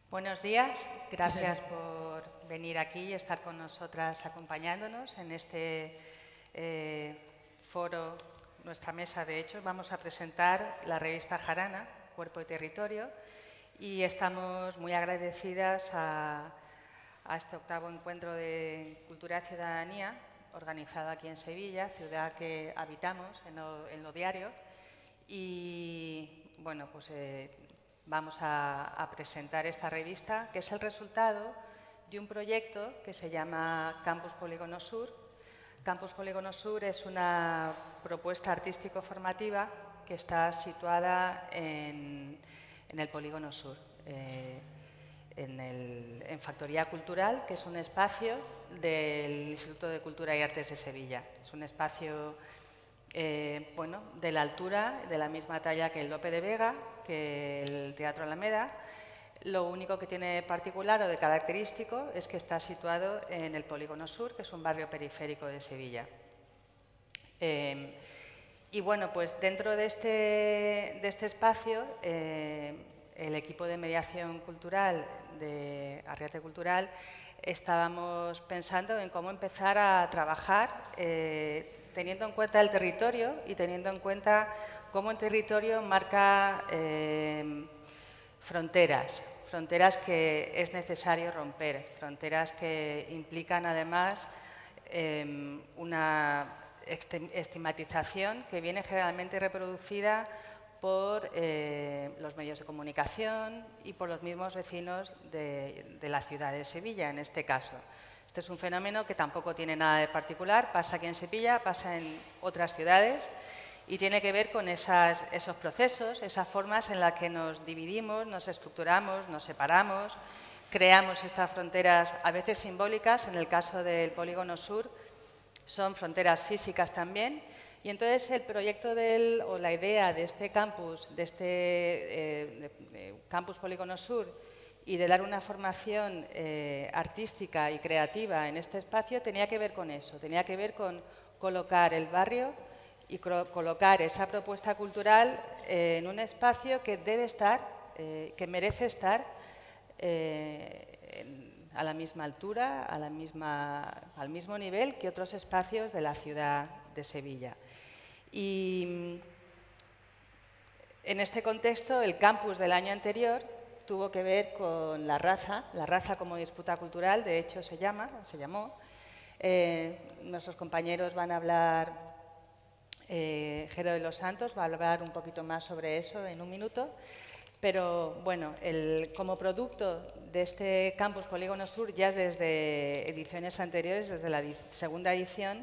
Buenos días, gracias por venir aquí y estar con nosotras acompañándonos en este foro, nuestra mesa de hecho. Vamos a presentar la revista Jarana, Cuerpo y Territorio, y estamos muy agradecidas a este 8º encuentro de Cultura y Ciudadanía, organizado aquí en Sevilla, ciudad que habitamos en lo diario. Y bueno, pues vamos a presentar esta revista, que es el resultado de un proyecto que se llama Campus Polígono Sur. Campus Polígono Sur es una propuesta artístico-formativa que está situada en el Polígono Sur, en Factoría Cultural, que es un espacio del Instituto de Cultura y Artes de Sevilla. Es un espacio bueno, de la altura, de la misma talla que el Lope de Vega, que el Teatro Alameda. Lo único que tiene particular o de característico es que está situado en el Polígono Sur, que es un barrio periférico de Sevilla. Y bueno, pues dentro de este espacio, el equipo de mediación cultural de Arriate Cultural estábamos pensando en cómo empezar a trabajar teniendo en cuenta el territorio y teniendo en cuenta cómo el territorio marca fronteras que es necesario romper, fronteras que implican además una estigmatización que viene generalmente reproducida por los medios de comunicación y por los mismos vecinos de la ciudad de Sevilla, en este caso. Este es un fenómeno que tampoco tiene nada de particular, pasa aquí en Sevilla, pasa en otras ciudades y tiene que ver con esos procesos, esas formas en las que nos dividimos, nos estructuramos, nos separamos, creamos estas fronteras a veces simbólicas, en el caso del Polígono Sur son fronteras físicas también. Y entonces el proyecto o la idea de este campus, Campus Polígono Sur, y de dar una formación artística y creativa en este espacio tenía que ver con eso, tenía que ver con colocar el barrio y colocar esa propuesta cultural en un espacio que debe estar, que merece estar a la misma altura, al mismo nivel que otros espacios de la ciudad de Sevilla. Y en este contexto, el campus del año anterior tuvo que ver con la raza como disputa cultural, de hecho se llamó. Nuestros compañeros van a hablar, Jero de los Santos va a hablar un poquito más sobre eso en un minuto, pero bueno, como producto de este Campus Polígono Sur, ya desde ediciones anteriores, desde la segunda edición,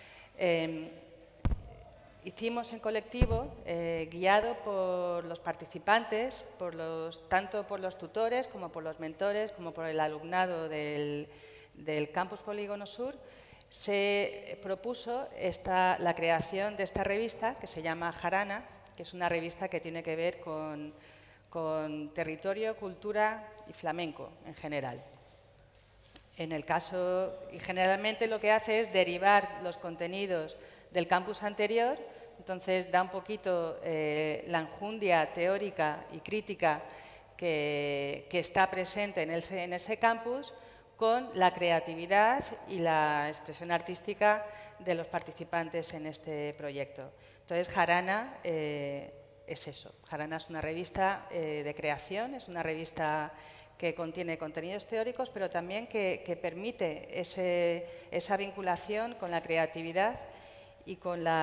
hicimos en colectivo, guiado por los participantes, tanto por los tutores como por los mentores, como por el alumnado del Campus Polígono Sur, se propuso la creación de esta revista que se llama Jarana, que es una revista que tiene que ver con territorio, cultura y flamenco en general. En el caso, y generalmente lo que hace es derivar los contenidos del campus anterior, entonces da un poquito la enjundia teórica y crítica que está presente en ese campus con la creatividad y la expresión artística de los participantes en este proyecto. Entonces, Jarana es eso. Jarana es una revista de creación, es una revista que contiene contenidos teóricos, pero también que permite esa vinculación con la creatividad y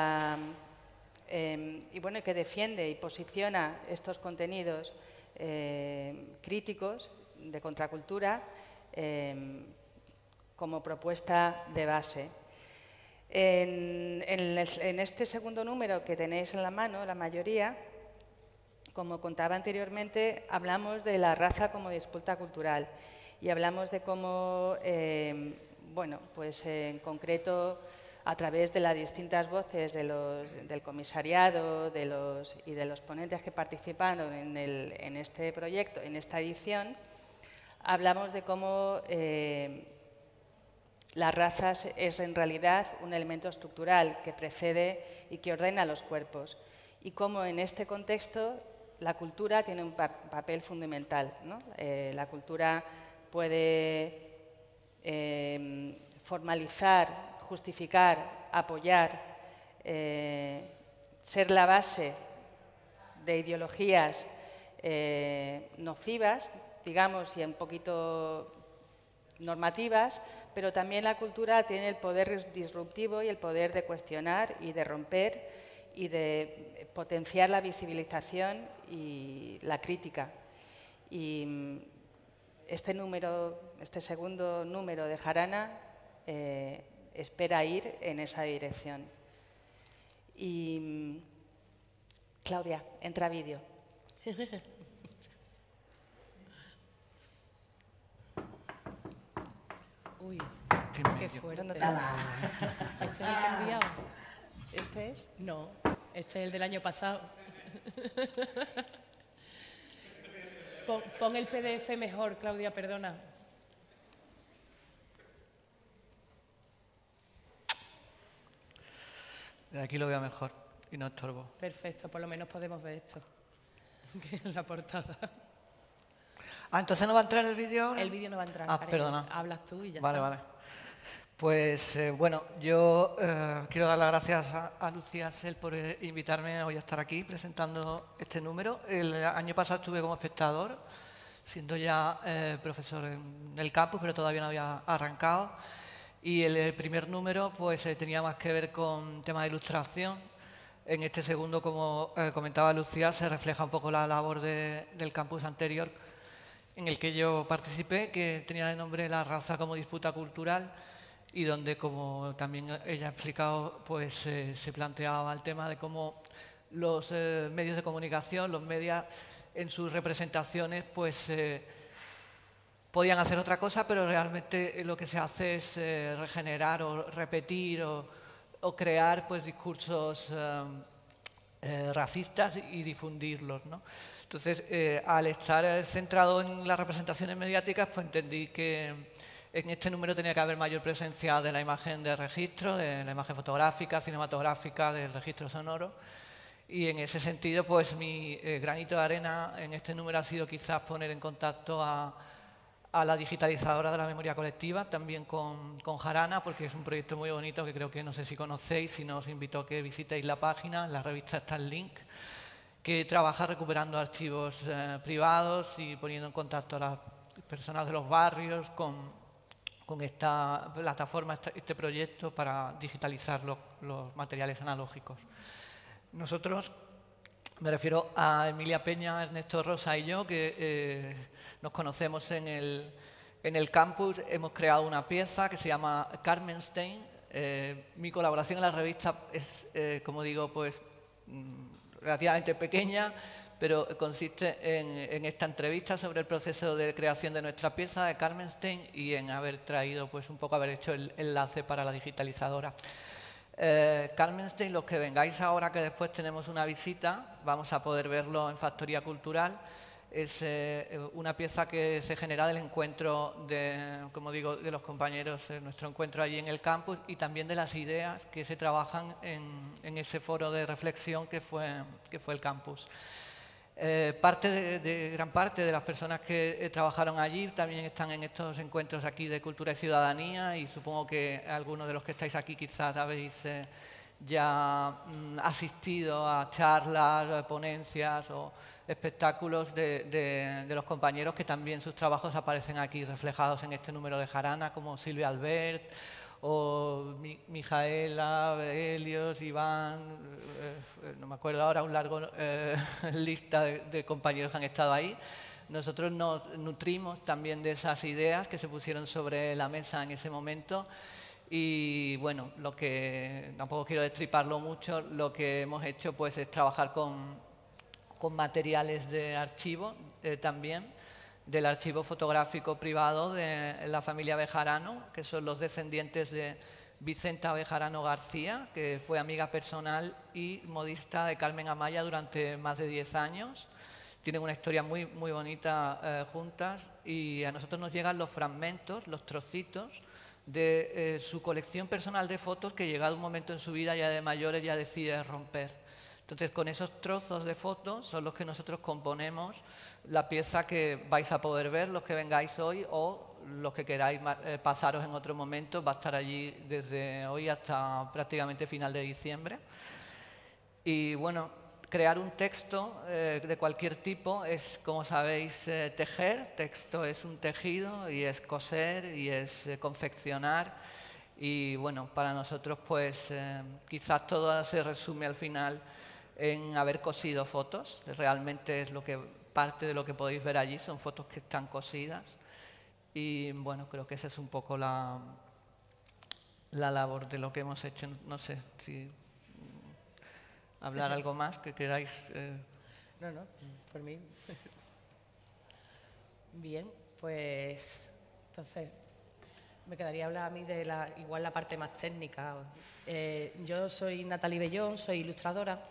bueno, que defiende y posiciona estos contenidos críticos de contracultura como propuesta de base. En este segundo número que tenéis en la mano, la mayoría, como contaba anteriormente, hablamos de la raza como disputa cultural y hablamos de cómo, bueno, pues en concreto, a través de las distintas voces del comisariado y de los ponentes que participaron en este proyecto, en esta edición, hablamos de cómo las razas es en realidad un elemento estructural que precede y que ordena los cuerpos y cómo en este contexto la cultura tiene un papel fundamental, ¿no? La cultura puede formalizar, justificar, apoyar, ser la base de ideologías nocivas, digamos, y un poquito normativas, pero también la cultura tiene el poder disruptivo y el poder de cuestionar y de romper y de potenciar la visibilización y la crítica. Y este segundo número de Jarana espera ir en esa dirección. Y Claudia, entra vídeo. Uy, qué fuerte. ¿Este es el que he enviado? ¿Este es? No, este es el del año pasado. Pon el PDF mejor, Claudia, perdona. De aquí lo veo mejor y no estorbo. Perfecto, por lo menos podemos ver esto, que es la portada. Ah, ¿entonces no va a entrar el vídeo ahora? El vídeo no va a entrar. Ah, perdona. Hablas tú y ya vale, está. Vale. Pues bueno, yo quiero dar las gracias a Lucía Asel por invitarme hoy a estar aquí presentando este número. El año pasado estuve como espectador, siendo ya profesor en el campus, pero todavía no había arrancado. Y el primer número pues tenía más que ver con temas de ilustración. En este segundo, como comentaba Lucía, se refleja un poco la labor del campus anterior en el que yo participé, que tenía de nombre La raza como disputa cultural, y donde, como también ella ha explicado, pues se planteaba el tema de cómo los medios de comunicación, los medios en sus representaciones, pues podían hacer otra cosa, pero realmente lo que se hace es regenerar o repetir o crear pues discursos racistas y difundirlos, ¿no? Entonces, al estar centrado en las representaciones mediáticas, pues entendí que en este número tenía que haber mayor presencia de la imagen de registro, de la imagen fotográfica, cinematográfica, del registro sonoro. Y en ese sentido, pues mi granito de arena en este número ha sido quizás poner en contacto a la digitalizadora de la memoria colectiva, también con Jarana, porque es un proyecto muy bonito que creo que no sé si conocéis, si no os invito a que visitéis la página, en la revista está el link, que trabaja recuperando archivos privados y poniendo en contacto a las personas de los barrios con esta plataforma, este proyecto para digitalizar los materiales analógicos. Nosotros, me refiero a Emilia Peña, Ernesto Rosa y yo, que nos conocemos en el campus, hemos creado una pieza que se llama Carmenstein. Mi colaboración en la revista es, como digo, pues relativamente pequeña, pero consiste en esta entrevista sobre el proceso de creación de nuestra pieza de Carmenstein y en haber traído, pues un poco haber hecho el enlace para la digitalizadora. Carmenstein, los que vengáis ahora, que después tenemos una visita, vamos a poder verlo en Factoría Cultural. Es una pieza que se genera del encuentro, como digo, de los compañeros, nuestro encuentro allí en el campus, y también de las ideas que se trabajan en ese foro de reflexión que fue el campus. Gran parte de las personas que trabajaron allí también están en estos encuentros aquí de cultura y ciudadanía, y supongo que algunos de los que estáis aquí quizás habéis ya asistido a charlas, ponencias o espectáculos de los compañeros que también sus trabajos aparecen aquí reflejados en este número de Jarana, como Silvia Albert o Mijaela, Helios, Iván, no me acuerdo ahora, un largo lista de compañeros que han estado ahí. Nosotros nos nutrimos también de esas ideas que se pusieron sobre la mesa en ese momento. Y bueno, lo que tampoco quiero destriparlo mucho, lo que hemos hecho pues es trabajar con materiales de archivo también, del archivo fotográfico privado de la familia Bejarano, que son los descendientes de Vicenta Bejarano García, que fue amiga personal y modista de Carmen Amaya durante más de 10 años. Tienen una historia muy, muy bonita juntas, y a nosotros nos llegan los fragmentos, los trocitos de su colección personal de fotos que, llegado un momento en su vida ya de mayores, ya decide romper. Entonces, con esos trozos de fotos son los que nosotros componemos la pieza que vais a poder ver, los que vengáis hoy, o los que queráis pasaros en otro momento. Va a estar allí desde hoy hasta prácticamente final de diciembre. Y bueno, crear un texto de cualquier tipo es, como sabéis, tejer. Texto es un tejido y es coser y es confeccionar. Y bueno, para nosotros pues quizás todo se resume al final en haber cosido fotos. Realmente es parte de lo que podéis ver allí, son fotos que están cosidas. Y bueno, creo que esa es un poco la labor de lo que hemos hecho. No sé si hablar algo más que queráis. No, por mí. Bien, pues entonces me quedaría hablar a mí de igual la parte más técnica. Yo soy Natalie Bellón, soy ilustradora.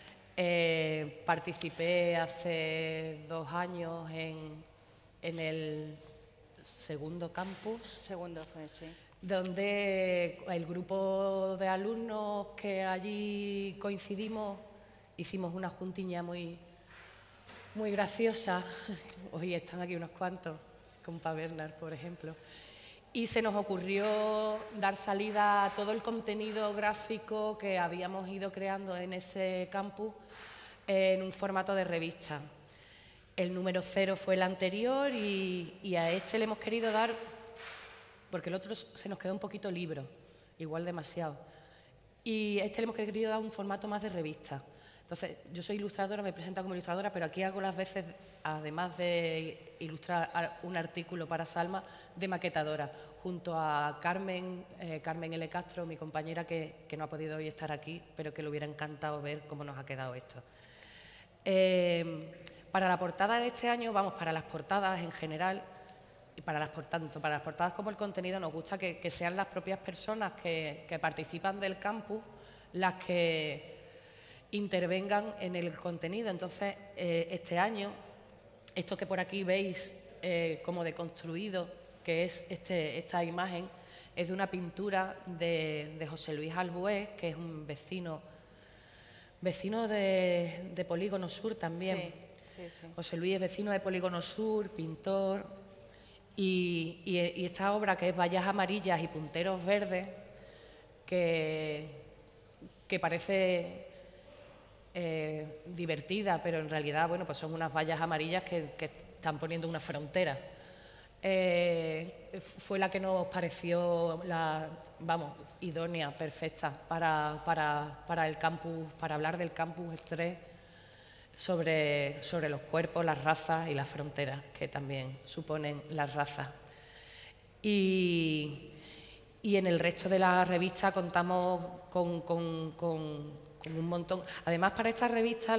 Participé hace 2 años en el segundo campus. Segundo fue, sí. Donde el grupo de alumnos que allí coincidimos hicimos una juntiña muy graciosa. Hoy están aquí unos cuantos, compa Bernard, por ejemplo. Y se nos ocurrió dar salida a todo el contenido gráfico que habíamos ido creando en ese campus en un formato de revista. El número 0 fue el anterior y a este le hemos querido dar, porque el otro se nos quedó un poquito libro, igual demasiado. Y a este le hemos querido dar un formato más de revista. Entonces, yo soy ilustradora, me presento como ilustradora, pero aquí hago las veces, además de ilustrar un artículo para Salma, de maquetadora, junto a Carmen L. Castro, mi compañera, que no ha podido hoy estar aquí, pero que le hubiera encantado ver cómo nos ha quedado esto. Para la portada de este año, para las portadas en general, y tanto para las portadas como el contenido, nos gusta que sean las propias personas que participan del campus las que intervengan en el contenido. Entonces, este año, esto que por aquí veis como deconstruido, que es esta imagen, es de una pintura de José Luis Albués, que es un vecino de Polígono Sur también. Sí. José Luis es vecino de Polígono Sur, pintor, y esta obra, que es Vallas Amarillas y Punteros Verdes, que parece divertida, pero en realidad, bueno, pues son unas vallas amarillas que están poniendo una frontera. Fue la que nos pareció idónea, perfecta para el campus, para hablar del campus 3 sobre los cuerpos, las razas y las fronteras que también suponen las razas. Y en el resto de la revista contamos con un montón. Además, para esta revista,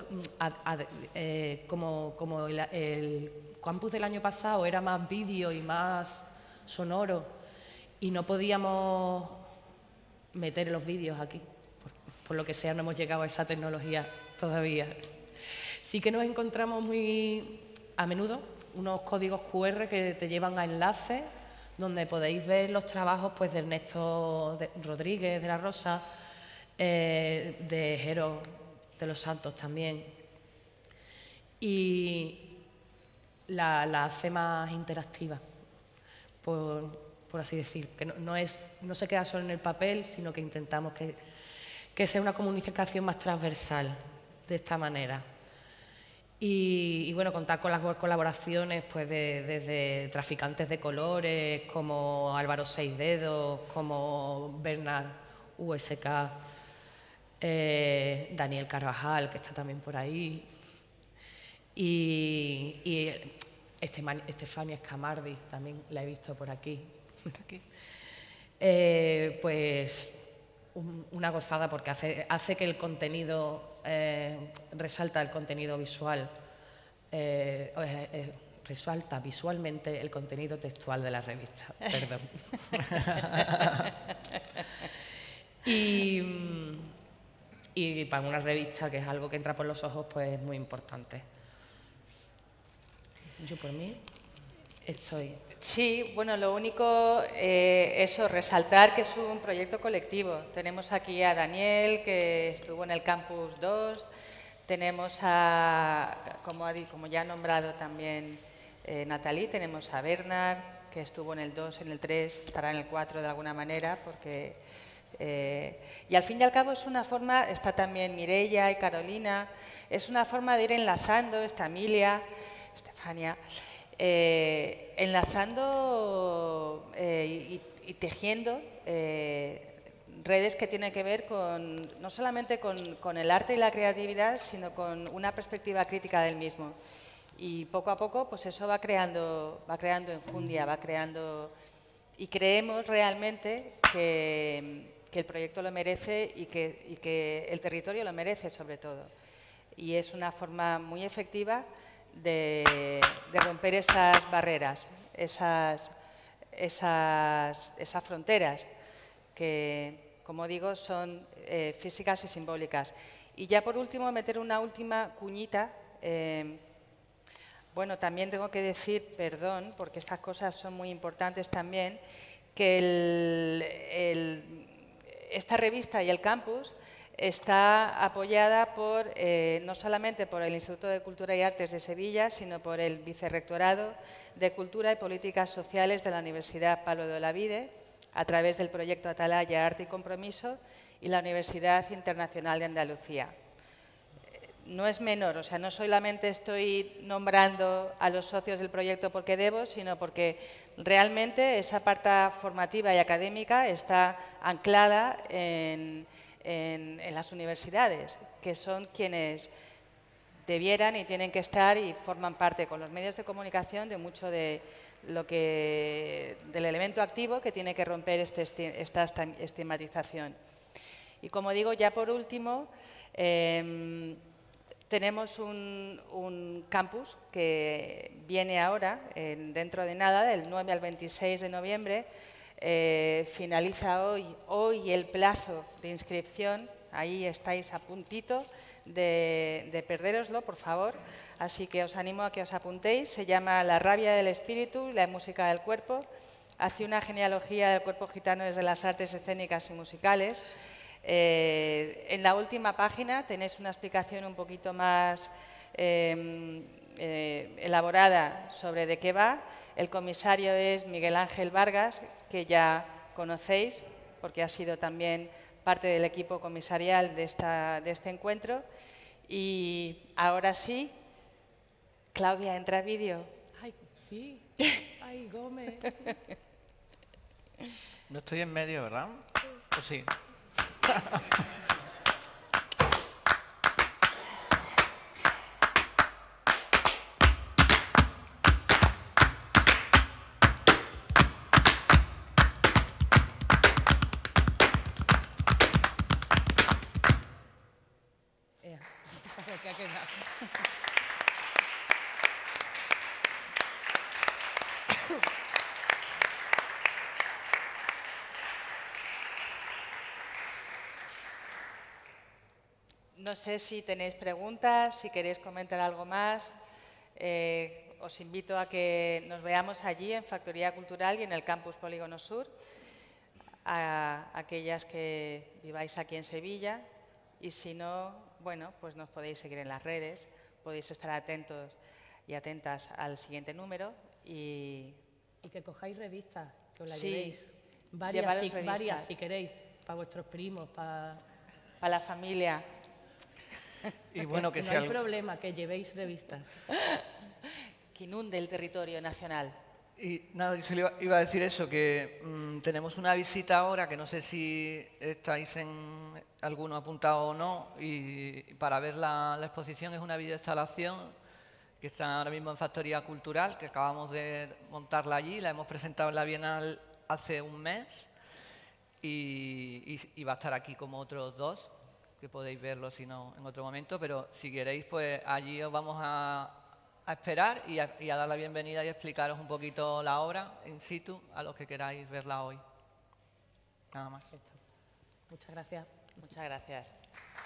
como el campus del año pasado era más vídeo y más sonoro, y no podíamos meter los vídeos aquí, por lo que sea, no hemos llegado a esa tecnología todavía. Sí que nos encontramos muy a menudo unos códigos QR que te llevan a enlaces donde podéis ver los trabajos pues, de Ernesto Rodríguez de la Rosa, de Jero de los Santos también. Y la hace más interactiva, por así decir, que no se queda solo en el papel, sino que intentamos que sea una comunicación más transversal de esta manera. Y bueno, contar con las colaboraciones pues desde traficantes de colores como Álvaro Seis Dedos, como Bernard USK, Daniel Carvajal, que está también por ahí, y Estefania Escamardi, también la he visto por aquí. Pues una gozada, porque hace que el contenido, resalta el contenido visual, resalta visualmente el contenido textual de la revista. Perdón. Y para una revista, que es algo que entra por los ojos, pues es muy importante. Yo por mí. estoy. Sí, bueno, lo único, eso, resaltar que es un proyecto colectivo. Tenemos aquí a Daniel, que estuvo en el Campus 2, tenemos a, como ya ha nombrado también Nathalie, tenemos a Bernard, que estuvo en el 2, en el 3, estará en el 4 de alguna manera, porque... y al fin y al cabo es una forma, está también Mireia y Carolina, es una forma de ir enlazando, está Emilia, Estefania, enlazando y tejiendo redes que tienen que ver con, no solamente con el arte y la creatividad, sino con una perspectiva crítica del mismo. Y poco a poco, pues eso va creando enjundia, va creando... Y creemos realmente que el proyecto lo merece y que el territorio lo merece, sobre todo. Y es una forma muy efectiva de romper esas barreras, esas fronteras que, como digo, son físicas y simbólicas. Y ya por último, meter una última cuñita. Bueno, también tengo que decir, perdón, porque estas cosas son muy importantes también, que esta revista y el campus está apoyada por, no solamente por el Instituto de Cultura y Artes de Sevilla, sino por el Vicerrectorado de Cultura y Políticas Sociales de la Universidad Pablo de Olavide, a través del proyecto Atalaya Arte y Compromiso, y la Universidad Internacional de Andalucía. No es menor, o sea, no solamente estoy nombrando a los socios del proyecto porque debo, sino porque realmente esa parte formativa y académica está anclada en las universidades, que son quienes debieran y tienen que estar y forman parte con los medios de comunicación de mucho de del elemento activo que tiene que romper esta estigmatización. Y como digo, ya por último, tenemos un campus que viene ahora, dentro de nada, del 9 al 26 de noviembre. Finaliza hoy el plazo de inscripción. Ahí estáis a puntito de perdéroslo, por favor. Así que os animo a que os apuntéis. Se llama La rabia del espíritu, la música del cuerpo. Hace una genealogía del cuerpo gitano desde las artes escénicas y musicales. En la última página tenéis una explicación un poquito más elaborada sobre de qué va. El comisario es Miguel Ángel Vargas, que ya conocéis porque ha sido también parte del equipo comisarial de este encuentro. Y ahora sí, Claudia, entra vídeo. Ay, sí. Ay, Gómez. No estoy en medio, ¿verdad? Pues sí. Que ha quedado. No sé si tenéis preguntas, si queréis comentar algo más. Os invito a que nos veamos allí en Factoría Cultural y en el Campus Polígono Sur, a aquellas que viváis aquí en Sevilla. Y si no, bueno, pues nos podéis seguir en las redes, podéis estar atentos y atentas al siguiente número. Y que cojáis revistas, que os las sí, llevéis. Varias, si queréis, para vuestros primos, para la familia. Y bueno, que no hay problema, que llevéis revistas. Que inunde el territorio nacional. Y nada, yo se le iba a decir eso, que tenemos una visita ahora, que no sé si estáis en alguno apuntado o no, y para ver la exposición es una videoinstalación que está ahora mismo en Factoría Cultural, que acabamos de montarla allí, la hemos presentado en la Bienal hace un mes y va a estar aquí como otros dos, que podéis verlo si no en otro momento, pero si queréis, pues allí os vamos a esperar y a dar la bienvenida y explicaros un poquito la obra in situ a los que queráis verla hoy. Nada más. Muchas gracias. Muchas gracias.